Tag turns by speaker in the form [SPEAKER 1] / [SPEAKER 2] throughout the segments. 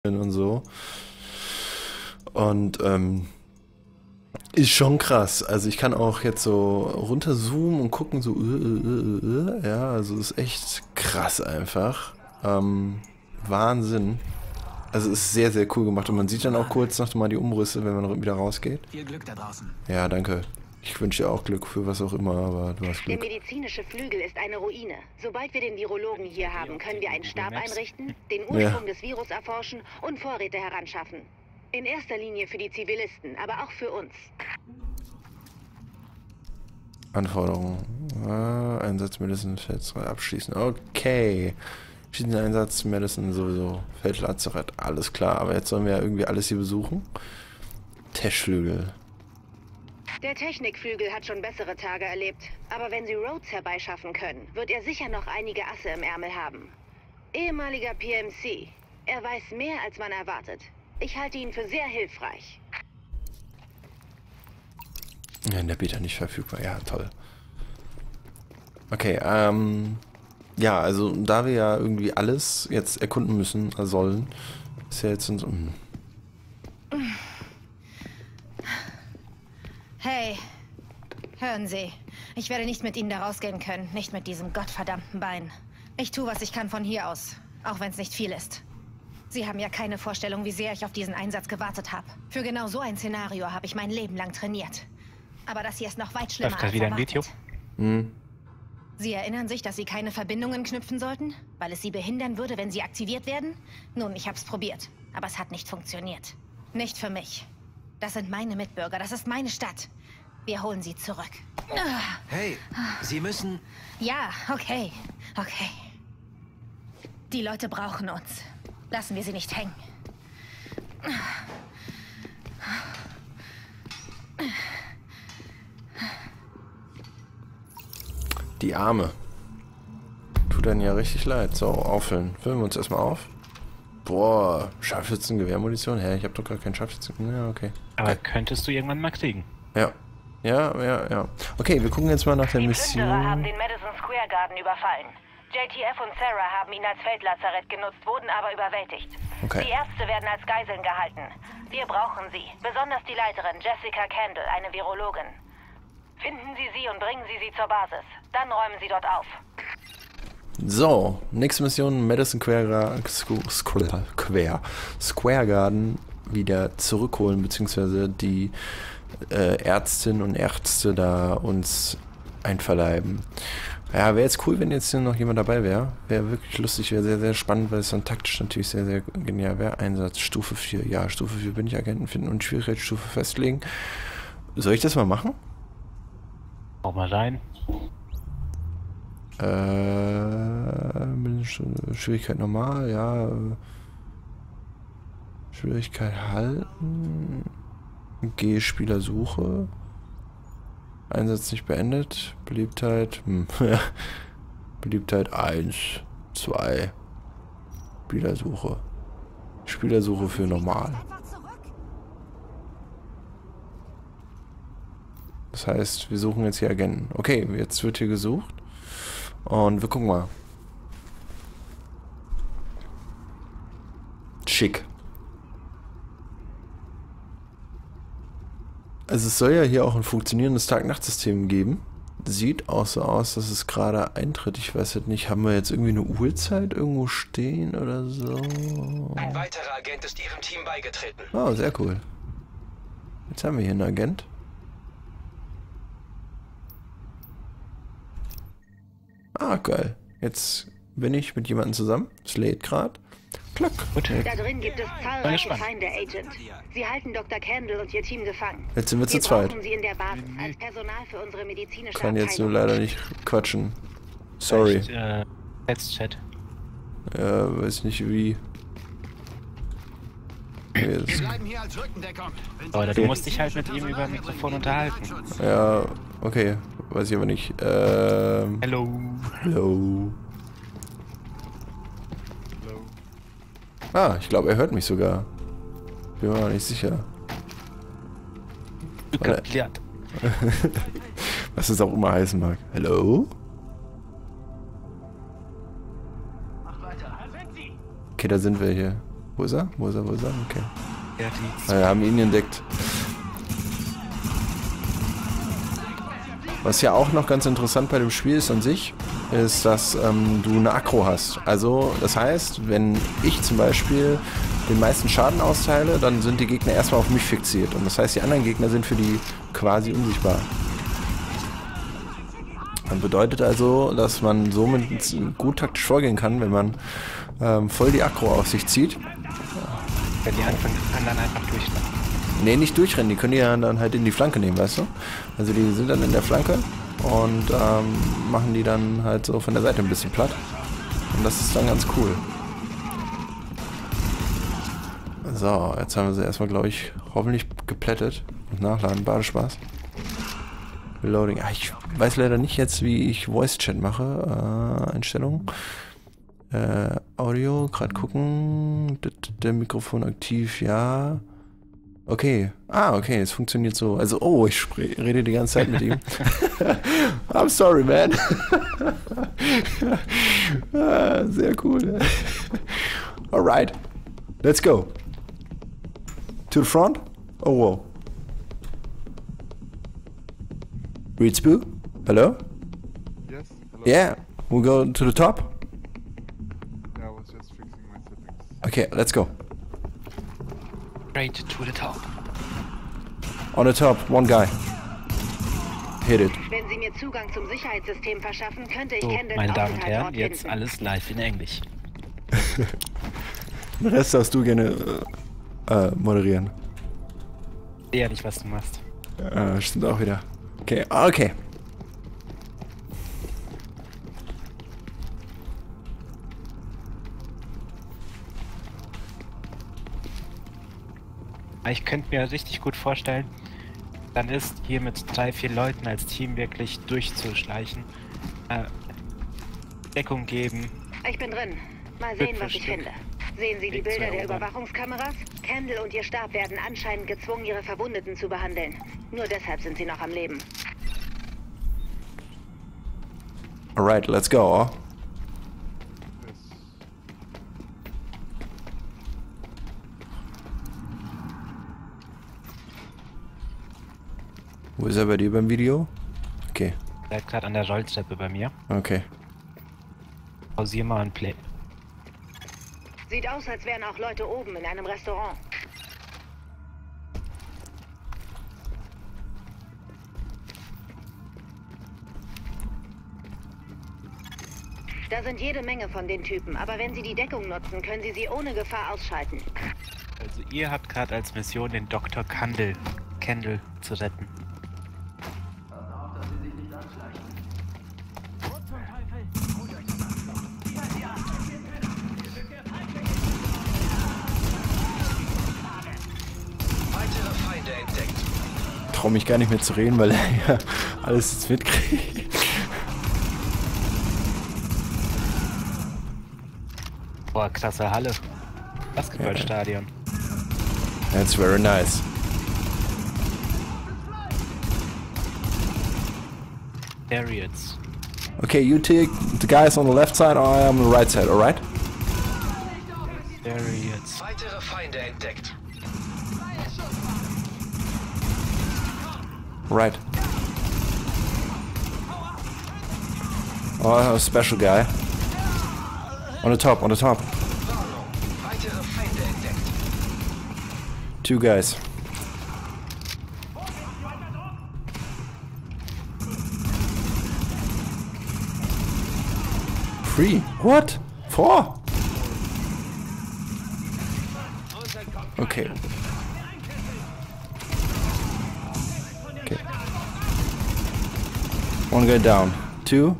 [SPEAKER 1] und so. Und ist schon krass. Also ich kann auch jetzt so runterzoomen und gucken, so, ja, also ist echt krass einfach. Wahnsinn. Also ist sehr, sehr cool gemacht. Und man sieht dann auch kurz noch mal die Umrisse, wenn man wieder rausgeht.
[SPEAKER 2] Viel Glück da draußen.
[SPEAKER 1] Ja, danke. Ich wünsche dir auch Glück für was auch immer, aber du hast
[SPEAKER 3] Der
[SPEAKER 1] Glück.
[SPEAKER 3] medizinische Flügel ist eine Ruine. Sobald wir den Virologen hier haben, können wir einen Stab einrichten, den Ursprung des Virus erforschen und Vorräte heranschaffen. In erster Linie für die Zivilisten, aber auch für uns.
[SPEAKER 1] Anforderungen. Einsatz Medicine, Feldlazarett abschließen. Okay. Schießen Einsatz Medicine sowieso. Feldlazarett, alles klar. Aber jetzt sollen wir ja irgendwie alles hier besuchen. Testflügel.
[SPEAKER 3] Der Technikflügel hat schon bessere Tage erlebt. Aber wenn Sie Rhodes herbeischaffen können, wird er sicher noch einige Asse im Ärmel haben. Ehemaliger PMC. Er weiß mehr, als man erwartet. Ich halte ihn für sehr hilfreich.
[SPEAKER 1] Ja, in der Beta nicht verfügbar. Ja, toll. Okay, ja, also da wir ja irgendwie alles jetzt erkunden müssen, sollen, ist ja jetzt so...
[SPEAKER 4] Hey, hören Sie. Ich werde nicht mit Ihnen da rausgehen können. Nicht mit diesem gottverdammten Bein. Ich tue, was ich kann von hier aus. Auch wenn es nicht viel ist. Sie haben ja keine Vorstellung, wie sehr ich auf diesen Einsatz gewartet habe. Für genau so ein Szenario habe ich mein Leben lang trainiert. Aber das hier ist noch weit schlimmer als
[SPEAKER 5] wieder ein
[SPEAKER 4] erwartet.
[SPEAKER 5] Video?
[SPEAKER 4] Sie erinnern sich, dass Sie keine Verbindungen knüpfen sollten? Weil es Sie behindern würde, wenn Sie aktiviert werden? Nun, ich hab's probiert. Aber es hat nicht funktioniert. Nicht für mich. Das sind meine Mitbürger. Das ist meine Stadt. Wir holen sie zurück.
[SPEAKER 2] Hey, Sie müssen...
[SPEAKER 4] Ja, okay. Okay. Die Leute brauchen uns. Lassen wir sie nicht hängen.
[SPEAKER 1] Die Arme. Tut dann ja richtig leid. So, auffüllen. Füllen wir uns erstmal auf. Boah, Scharfschützengewehrmunition? Hä, ich hab doch gar kein Scharfschützen. Ja, okay.
[SPEAKER 5] Aber könntest du irgendwann mal kriegen.
[SPEAKER 1] Ja. Ja. Okay, wir gucken jetzt mal nach der
[SPEAKER 3] Die
[SPEAKER 1] Mission.
[SPEAKER 3] Plünderer haben den Madison Square Garden überfallen. JTF und Sarah haben ihn als Feldlazarett genutzt, wurden aber überwältigt.
[SPEAKER 1] Okay.
[SPEAKER 3] Die Ärzte werden als Geiseln gehalten. Wir brauchen sie, besonders die Leiterin Jessica Candle, eine Virologin. Finden Sie sie und bringen Sie sie zur Basis. Dann räumen Sie dort auf.
[SPEAKER 1] So, nächste Mission, Madison Square Garden wieder zurückholen, beziehungsweise die Ärztinnen und Ärzte da uns einverleiben. Ja, wäre jetzt cool, wenn jetzt hier noch jemand dabei wäre. Wäre wirklich lustig, wäre sehr, sehr spannend, weil es dann taktisch natürlich sehr, sehr genial wäre. Einsatz, Stufe 4. Ja, Stufe 4 bin ich Agenten finden und Schwierigkeitsstufe festlegen. Soll ich das mal machen?
[SPEAKER 5] Auch mal rein.
[SPEAKER 1] Schwierigkeit normal, ja. Schwierigkeit halten. G-Spielersuche. Einsatz nicht beendet. Beliebtheit. Beliebtheit 1, 2. Spielersuche. Spielersuche für normal. Das heißt, wir suchen jetzt hier Agenten. Okay, jetzt wird hier gesucht. Und wir gucken mal. Schick. Also es soll ja hier auch ein funktionierendes Tag-Nacht-System geben. Sieht auch so aus, dass es gerade eintritt. Ich weiß halt nicht, haben wir jetzt irgendwie eine Uhrzeit irgendwo stehen oder so?
[SPEAKER 6] Ein weiterer Agent ist Ihrem Team beigetreten.
[SPEAKER 1] Oh, sehr cool. Jetzt haben wir hier einen Agent. Ah, geil. Jetzt bin ich mit jemandem zusammen. Es lädt gerade. Klack.
[SPEAKER 3] Da drin gibt es zahlreiche Feinde, Agent. Sie halten Dr. Candle und ihr Team gefangen.
[SPEAKER 1] Jetzt sind wir zu
[SPEAKER 3] Wir
[SPEAKER 1] zweit.
[SPEAKER 3] brauchen sie in der Basis als Personal für unsere medizinische
[SPEAKER 1] Kann jetzt nur
[SPEAKER 3] Abteilung.
[SPEAKER 1] leider nicht quatschen. Sorry.
[SPEAKER 5] Chat.
[SPEAKER 1] Weiß nicht wie. Okay, das,
[SPEAKER 2] bleiben hier als Rückendeckung.
[SPEAKER 5] Oder du musst dich halt mit ihm über Mikrofon unterhalten.
[SPEAKER 1] ja, okay. Weiß ich aber nicht.
[SPEAKER 5] Hello.
[SPEAKER 1] Hallo. Ah, ich glaube, er hört mich sogar. Bin mir noch nicht sicher.
[SPEAKER 5] Geklärt.
[SPEAKER 1] Was es auch immer heißen mag. Hallo? Okay, da sind wir hier. Wo ist er? Wo ist er? Wo ist er? Okay.
[SPEAKER 5] Ja,
[SPEAKER 1] Wir haben ihn entdeckt. Was ja auch noch ganz interessant bei dem Spiel ist an sich, ist, dass du eine Aggro hast. Also das heißt, wenn ich zum Beispiel den meisten Schaden austeile, dann sind die Gegner erstmal auf mich fixiert. Und das heißt, die anderen Gegner sind für die quasi unsichtbar. Das bedeutet also, dass man somit gut taktisch vorgehen kann, wenn man voll die Aggro auf sich zieht.
[SPEAKER 5] Wenn die anderen einfach durchrennen.
[SPEAKER 1] Nee, nicht durchrennen, die können die ja dann halt in die Flanke nehmen, weißt du? Also die sind dann in der Flanke und machen die dann halt so von der Seite ein bisschen platt. Und das ist dann ganz cool. So, jetzt haben wir sie erstmal, glaube ich, hoffentlich geplättet. Und nachladen, Badespaß. Reloading. Ah, ich weiß leider nicht jetzt, wie ich Voice-Chat mache. Einstellungen. Audio, gerade gucken. Der Mikrofon aktiv, ja. Okay. Ah, okay, es funktioniert so. Also, oh, ich rede die ganze Zeit mit ihm. I'm sorry, man. Sehr cool. Alright. Let's go. To the front? Oh, wow. Reedsboo? Hello?
[SPEAKER 7] Yes, hello.
[SPEAKER 1] Yeah, we'll go to the top?
[SPEAKER 7] Yeah, I was just fixing my settings.
[SPEAKER 1] Okay, let's go.
[SPEAKER 5] Straight to the top.
[SPEAKER 1] On the top, one guy. Hit it.
[SPEAKER 3] Wenn Sie mir Zugang zum Sicherheitssystem verschaffen, könnte ich
[SPEAKER 5] So,
[SPEAKER 3] Kendalls
[SPEAKER 5] meine Damen und Herren,
[SPEAKER 3] Aufenthaltsort
[SPEAKER 5] jetzt
[SPEAKER 3] finden.
[SPEAKER 5] alles live in Englisch.
[SPEAKER 1] Den Rest darfst du gerne moderieren.
[SPEAKER 5] Ich sehe ja nicht, was du machst.
[SPEAKER 1] Stimmt auch wieder. Okay, okay.
[SPEAKER 5] Ich könnte mir richtig gut vorstellen, dann ist hier mit 3, 4 Leuten als Team wirklich durchzuschleichen, Deckung geben.
[SPEAKER 3] Ich bin drin. Mal sehen,
[SPEAKER 5] Stück für
[SPEAKER 3] was ich
[SPEAKER 5] Stück.
[SPEAKER 3] finde. Sehen Sie die
[SPEAKER 5] Weg zu
[SPEAKER 3] Bilder der
[SPEAKER 5] erobern.
[SPEAKER 3] Überwachungskameras? Kendall und ihr Stab werden anscheinend gezwungen, ihre Verwundeten zu behandeln. Nur deshalb sind sie noch am Leben.
[SPEAKER 1] Alright, let's go.
[SPEAKER 7] Yes.
[SPEAKER 1] Wo ist er bei dir beim Video? Okay,
[SPEAKER 5] Seid gerade an der Rolltreppe bei mir.
[SPEAKER 1] okay.
[SPEAKER 5] Pausier mal und play.
[SPEAKER 3] Sieht aus, als wären auch Leute oben in einem Restaurant. Da sind jede Menge von den Typen, aber wenn sie die Deckung nutzen, können sie ohne Gefahr ausschalten.
[SPEAKER 5] Also ihr habt gerade als Mission den Dr. Kendall zu retten.
[SPEAKER 6] Weitere Feinde entdeckt.
[SPEAKER 1] Trau mich gar nicht mehr zu reden, weil er ja alles jetzt mitkriegt.
[SPEAKER 5] Boah, klasse Halle. Basketballstadion.
[SPEAKER 1] That's very nice.
[SPEAKER 5] Chariots.
[SPEAKER 1] Okay, you take the guys on the left side, I am on the right side, alright?
[SPEAKER 5] Chariots.
[SPEAKER 6] Weitere Feinde entdeckt.
[SPEAKER 1] Right. Oh, a special guy. On the top, on the top.
[SPEAKER 6] Warnung. Weitere Feinde entdeckt.
[SPEAKER 1] 2 guys. Three? What? 4? Okay. Okay. 1 guy down. 2.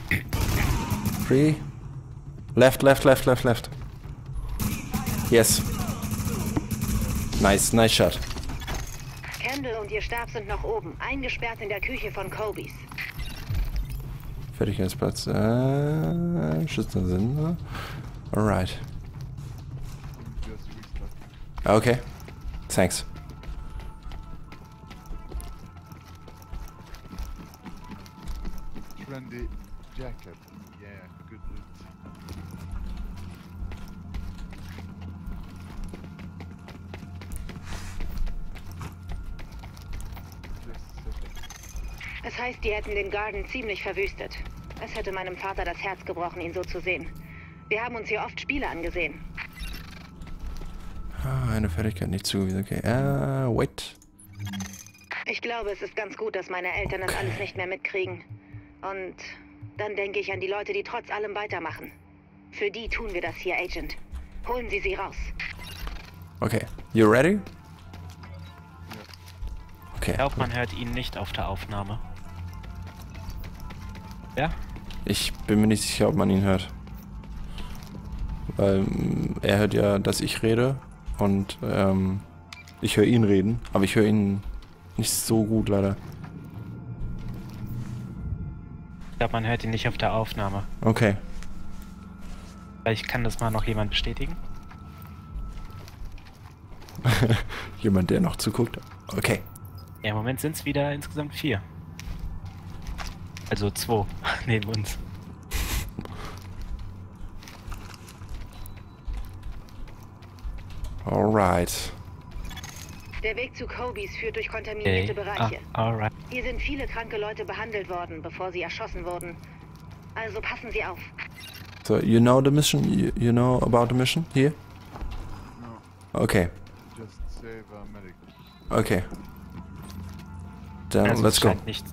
[SPEAKER 1] 3. Left, left, left, left, left. Yes. Nice, nice shot.
[SPEAKER 3] Kendall und ihr Stab sind noch oben, eingesperrt in der Küche von Kobe's.
[SPEAKER 1] Fertigkeitsplatz. Schützen sind. Ne? Alright.
[SPEAKER 7] Just restart.
[SPEAKER 1] Okay. Thanks.
[SPEAKER 7] Trendy jacket. Yeah, good loot.
[SPEAKER 3] Das heißt, die hätten den Garden ziemlich verwüstet. Es hätte meinem Vater das Herz gebrochen, ihn so zu sehen. Wir haben uns hier oft Spiele angesehen.
[SPEAKER 1] Ah, eine Fertigkeit nicht zugewiesen. Okay. Wait.
[SPEAKER 3] Ich glaube, es ist ganz gut, dass meine Eltern das alles nicht mehr mitkriegen. Und dann denke ich an die Leute, die trotz allem weitermachen. Für die tun wir das hier, Agent. Holen Sie sie raus.
[SPEAKER 1] Okay. You ready? Okay.
[SPEAKER 5] Ich glaube, man hört ihn nicht auf der Aufnahme. Ja?
[SPEAKER 1] Ich bin mir nicht sicher, ob man ihn hört. Weil er hört ja, dass ich rede und ich höre ihn reden, aber ich höre ihn nicht so gut leider.
[SPEAKER 5] Ich glaube, man hört ihn nicht auf der Aufnahme.
[SPEAKER 1] Okay.
[SPEAKER 5] Vielleicht kann das mal noch jemand bestätigen.
[SPEAKER 1] Jemand, der noch zuguckt. Okay.
[SPEAKER 5] Ja, im Moment sind es wieder insgesamt 4. Also 2 neben uns.
[SPEAKER 1] Alright.
[SPEAKER 3] Der Weg zu Kobe's führt durch kontaminierte Bereiche.
[SPEAKER 5] Alright.
[SPEAKER 3] Hier sind viele kranke Leute behandelt worden, bevor sie erschossen wurden. Also passen Sie auf.
[SPEAKER 1] So, you know the mission? You know about the mission here?
[SPEAKER 7] No,
[SPEAKER 1] Okay.
[SPEAKER 7] just save a medic.
[SPEAKER 1] Okay. Dann
[SPEAKER 5] Also
[SPEAKER 1] let's
[SPEAKER 5] es
[SPEAKER 1] go.
[SPEAKER 5] scheint nicht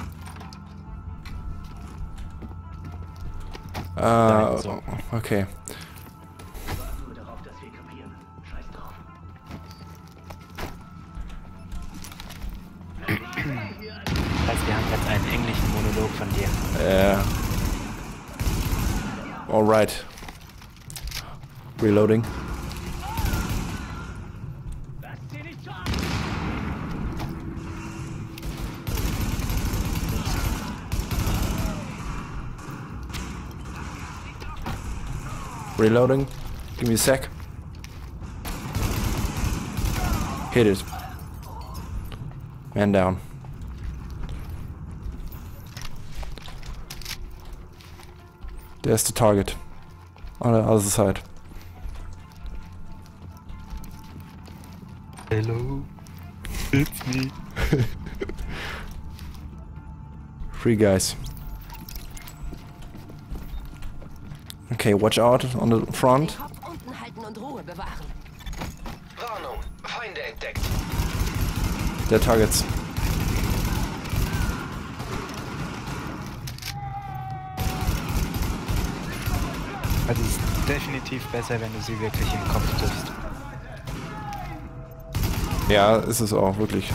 [SPEAKER 5] so.
[SPEAKER 1] Okay.
[SPEAKER 2] Nur darauf, dass wir kapieren. Scheiß drauf.
[SPEAKER 5] Also wir haben jetzt einen englischen Monolog von dir.
[SPEAKER 1] Alright. Reloading. Reloading. Give me a sec. Hit it. Man down. There's the target. On the other side.
[SPEAKER 5] Hello. It's me.
[SPEAKER 1] 3 guys. Okay, watch out on the front.
[SPEAKER 8] Kopf unten halten und Ruhe bewahren.
[SPEAKER 6] Warnung, Feinde entdeckt.
[SPEAKER 1] Der Targets.
[SPEAKER 5] Also es ist definitiv besser, wenn du sie wirklich im Kopf triffst.
[SPEAKER 1] Ja, ist es auch, wirklich.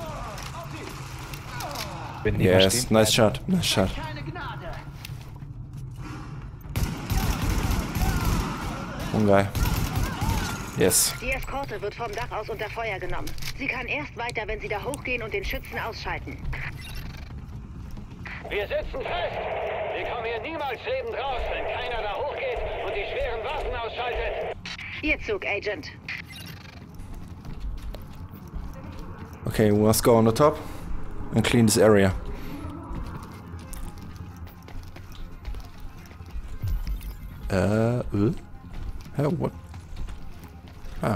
[SPEAKER 5] Wenn die
[SPEAKER 1] Yes,
[SPEAKER 5] verstehen.
[SPEAKER 1] nice shot, nice shot. One guy. Yes.
[SPEAKER 3] Die Eskorte wird vom Dach aus unter Feuer genommen. Sie kann erst weiter, wenn Sie da hochgehen und den Schützen ausschalten.
[SPEAKER 9] Wir sitzen fest! Wir kommen hier niemals lebend raus, wenn keiner da hochgeht und die schweren Waffen ausschaltet!
[SPEAKER 3] Ihr Zug, Agent.
[SPEAKER 1] Okay, we must go on the top and clean this area. Hä, what? Ah,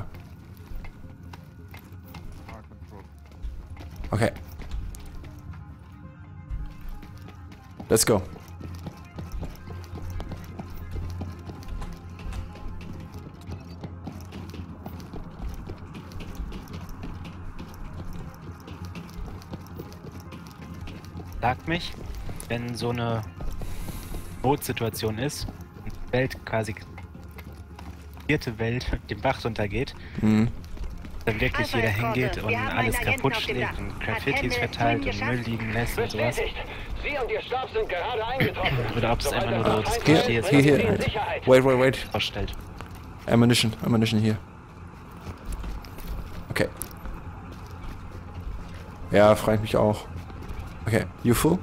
[SPEAKER 7] Smart control.
[SPEAKER 1] okay. Let's go.
[SPEAKER 5] Sagt mich, wenn so eine Notsituation ist, und die Welt quasi, die vierte Welt den Bach runtergeht,
[SPEAKER 1] Mhm.
[SPEAKER 5] dann wirklich
[SPEAKER 3] Alpha
[SPEAKER 5] jeder
[SPEAKER 3] Eskorte,
[SPEAKER 5] hingeht und
[SPEAKER 3] wir haben
[SPEAKER 5] alles
[SPEAKER 3] einen Agenten
[SPEAKER 5] kaputt
[SPEAKER 3] auf dem
[SPEAKER 5] schlägt
[SPEAKER 3] Dach.
[SPEAKER 5] und
[SPEAKER 3] Hat
[SPEAKER 5] Graffitis
[SPEAKER 3] Henry es
[SPEAKER 5] verteilt
[SPEAKER 3] zu
[SPEAKER 5] und
[SPEAKER 3] Ihnen
[SPEAKER 5] Müll
[SPEAKER 3] geschafft?
[SPEAKER 5] liegen lässt und sowas.
[SPEAKER 9] Bestätigt! Sie und Ihr Stab sind gerade eingetroffen.
[SPEAKER 5] Oder ob es
[SPEAKER 9] Sobald
[SPEAKER 5] einfach nur
[SPEAKER 9] unser
[SPEAKER 5] so
[SPEAKER 9] Feind
[SPEAKER 5] das
[SPEAKER 1] Hier,
[SPEAKER 9] ist,
[SPEAKER 1] hier,
[SPEAKER 9] bringen wir
[SPEAKER 1] hier.
[SPEAKER 9] sie in Sicherheit.
[SPEAKER 1] Wait.
[SPEAKER 5] vorstellt.
[SPEAKER 1] Ammunition hier. Okay. Ja, fragt mich auch. Okay, you full?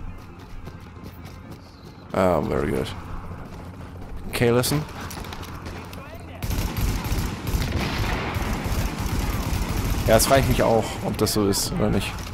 [SPEAKER 1] Ah, very good. Okay, listen. Ja, es fragt mich auch, ob das so ist oder nicht.